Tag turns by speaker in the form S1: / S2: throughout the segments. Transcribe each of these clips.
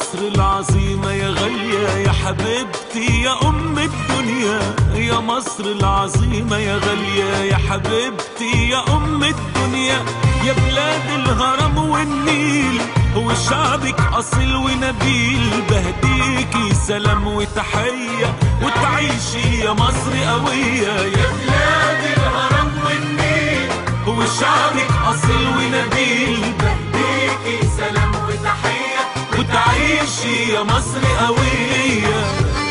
S1: مصر العظيمة يا غالية يا حبيبتي يا أم الدنيا، يا مصر العظيمة يا غالية يا حبيبتي يا أم الدنيا، يا بلاد الهرم والنيل وشعبك أصيل ونبيل، بهديكي سلام وتحية وتعيشي يا مصر قوية، يا بلاد الهرم والنيل وشعبك أصيل ونبيل، بهديكي سلام وتحية وتعيشي يا مصر قوية.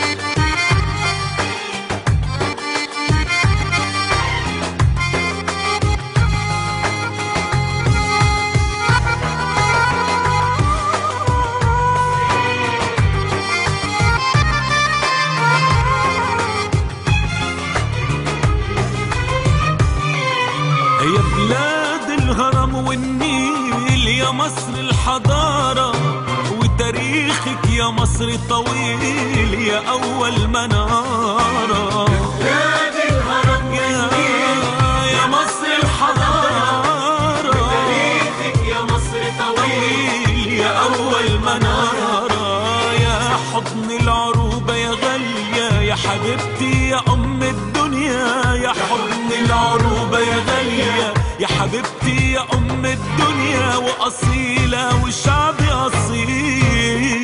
S1: يا بلاد الهرم والنيل يا مصر الحضارة وتاريخك يا مصر طويل يا أول منارة، بلاد الهرم والنيل يا مصر الحضارة وتاريخك يا مصر طويل يا أول منارة، يا حضن العروبة يا غالية يا حبيبتي يا أم الدنيا، يا حضن العروبة يا غالية يا حبيبتي يا أم الدنيا، وأصيلة وشعبي أصيل،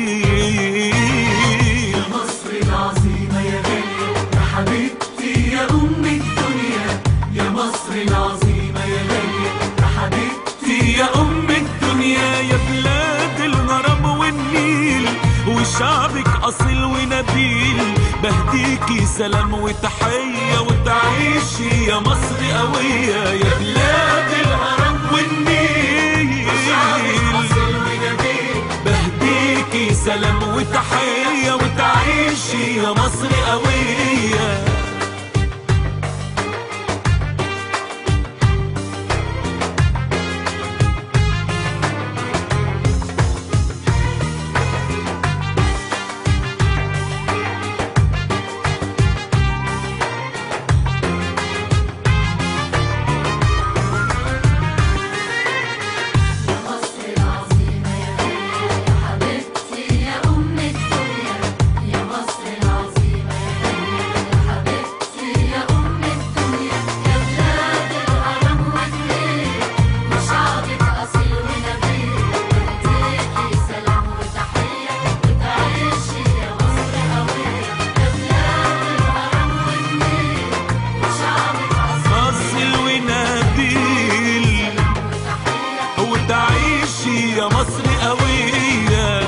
S2: يا مصر العظيمة يا غالية يا حبيبتي يا أم الدنيا، يا مصر العظيمة يا غالية يا حبيبتي
S1: يا أم الدنيا، يا بلاد الهرم والنيل وشعبك أصيل ونبيل، بهديكي سلام وتحية وتعيشي يا مصر قوية، يا بلاد الهرم والنيل
S2: وشعبك أصيل ونبيل،
S1: بهديكي سلام وتحية وتعيشي يا مصر قوية. وتعيشي يا مصر قوية.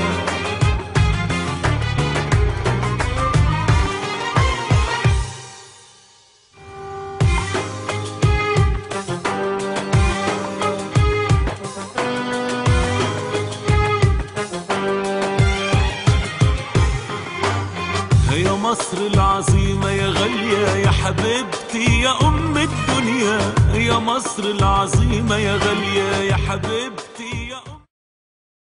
S1: يا مصر العظيمة يا غالية يا حبيبتي يا أم الدنيا، يا مصر العظيمة يا غالية يا حبيبتي